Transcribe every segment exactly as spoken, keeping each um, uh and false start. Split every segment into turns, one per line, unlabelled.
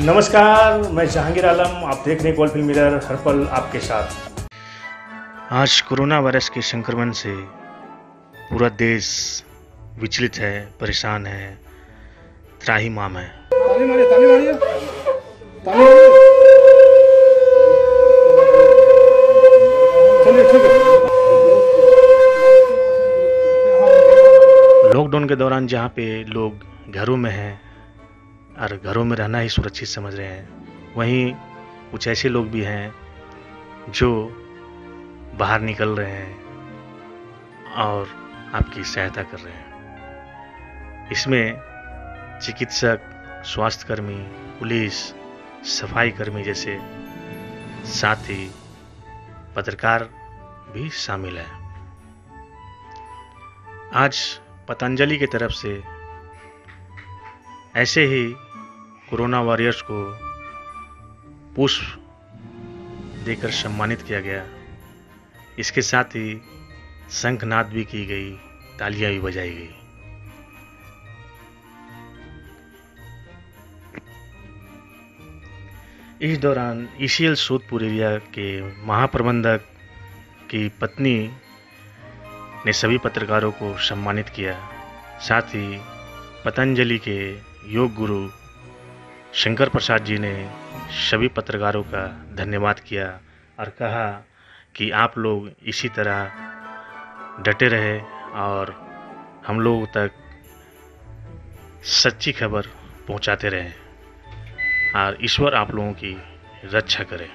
नमस्कार, मैं जहांगीर आलम। आप देख रहे हैं कोलफील्ड मिरर, हर पल आपके साथ।
आज कोरोना वायरस के संक्रमण से पूरा देश विचलित है, परेशान है, त्राहिमाम है।
ताली मारिए, ताली मारिए, ताली मारिए। चलिए, ठीक है।
लॉकडाउन के दौरान जहाँ पे लोग घरों में हैं और घरों में रहना ही सुरक्षित समझ रहे हैं, वहीं कुछ ऐसे लोग भी हैं जो बाहर निकल रहे हैं और आपकी सहायता कर रहे हैं। इसमें चिकित्सक, स्वास्थ्यकर्मी, पुलिस, सफाई कर्मी जैसे साथ ही पत्रकार भी शामिल हैं। आज पतंजलि की तरफ से ऐसे ही कोरोना वॉरियर्स को पुष्प देकर सम्मानित किया गया। इसके साथ ही शंखनाद भी की गई, तालियां भी बजाई गई। इस दौरान ईसीएल सोदपुर एरिया के महाप्रबंधक की पत्नी ने सभी पत्रकारों को सम्मानित किया। साथ ही पतंजलि के योग गुरु शंकर प्रसाद जी ने सभी पत्रकारों का धन्यवाद किया और कहा कि आप लोग इसी तरह डटे रहे और हम लोगों तक सच्ची खबर पहुंचाते रहें और ईश्वर आप लोगों की रक्षा करे।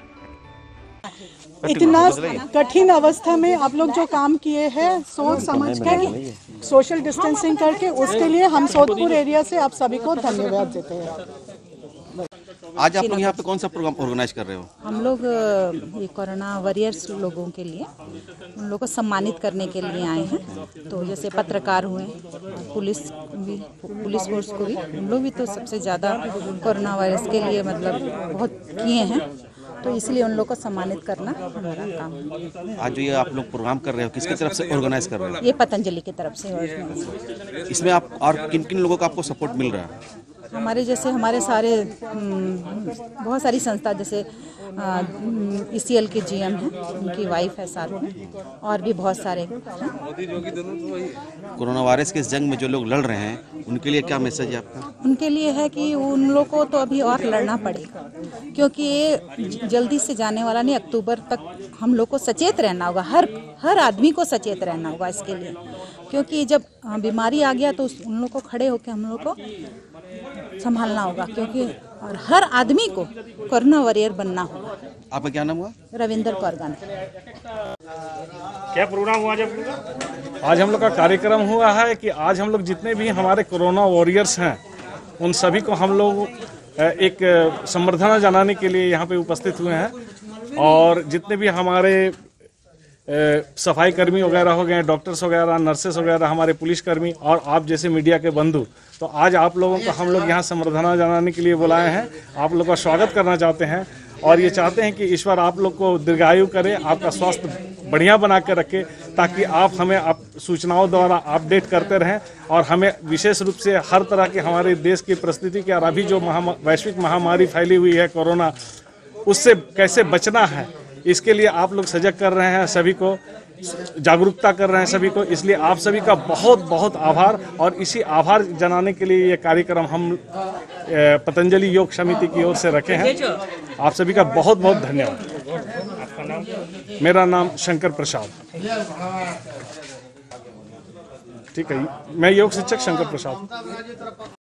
इतना कठिन अवस्था में आप लोग जो काम किए हैं सोच समझ कर सोशल डिस्टेंसिंग करके, उसके लिए हम सोदपुर एरिया से आप सभी को धन्यवाद देते हैं।
आज आप लोग यहाँ पे कौन सा प्रोग्राम ऑर्गेनाइज कर रहे हो?
हम लोग ये कोरोना वॉरियर्स लोगों के लिए, उन लोगों को सम्मानित करने के लिए आए हैं। तो जैसे पत्रकार हुए, पुलिस भी, पुलिस फोर्स को भी, हम लोग भी तो सबसे ज़्यादा कोरोना वायरस के लिए मतलब बहुत किए हैं, तो इसलिए उन लोगों को सम्मानित करना हमारा काम है।
आज जो ये आप लोग प्रोग्राम कर रहे हो, किसकी तरफ से ऑर्गेनाइज कर रहे हो?
ये पतंजलि की तरफ से ऑर्गेनाइज।
इसमें आप और किन किन लोगों का आपको सपोर्ट मिल रहा है?
हमारे जैसे हमारे सारे बहुत सारी संस्था, जैसे ईसीएल के जीएम हैं, उनकी वाइफ है साथ में, और भी बहुत सारे हैं।
कोरोना वायरस के इस जंग में जो लोग लड़ रहे हैं, उनके लिए क्या मैसेज है आपका?
उनके लिए है कि उन लोगों को तो अभी और लड़ना पड़ेगा, क्योंकि ये जल्दी से जाने वाला नहीं। अक्टूबर तक हम लोग को सचेत रहना होगा, हर हर आदमी को सचेत रहना होगा इसके लिए, क्योंकि जब बीमारी आ गया तो उन लोग को खड़े होकर हम लोग को संभालना होगा, क्योंकि और हर आदमी को कोरोना वॉरियर बनना होगा।
आपका क्या नाम हुआ?
रविंदर कौरगन।
क्या प्रोग्राम हुआ जब?
आज हम लोग का कार्यक्रम हुआ है कि आज हम लोग जितने भी हमारे कोरोना वॉरियर्स हैं, उन सभी को हम लोग एक संबर्धना जनाने के लिए यहाँ पे उपस्थित हुए हैं। और जितने भी हमारे सफाई कर्मी वगैरह हो गए, डॉक्टर्स वगैरह, नर्सेस वगैरह, हमारे पुलिसकर्मी और आप जैसे मीडिया के बंधु, तो आज आप लोगों को हम लोग यहाँ संबर्धना जनाने के लिए बुलाए हैं। आप लोगों का स्वागत करना चाहते हैं और ये चाहते हैं कि ईश्वर आप लोग को दीर्घायु करे, आपका स्वास्थ्य बढ़िया बना के रखे, ताकि आप हमें आप सूचनाओं द्वारा अपडेट करते रहें और हमें विशेष रूप से हर तरह के हमारे देश की परिस्थिति के और अभी जो महा वैश्विक महामारी फैली हुई है कोरोना, उससे कैसे बचना है, इसके लिए आप लोग सजग कर रहे हैं, सभी को जागरूकता कर रहे हैं सभी को। इसलिए आप सभी का बहुत बहुत आभार। और इसी आभार जनाने के लिए ये कार्यक्रम हम पतंजलि योग समिति की ओर से रखे हैं। आप सभी का बहुत बहुत धन्यवाद।
आपका नाम?
मेरा नाम शंकर प्रसाद। ठीक है, मैं योग शिक्षक शंकर प्रसाद।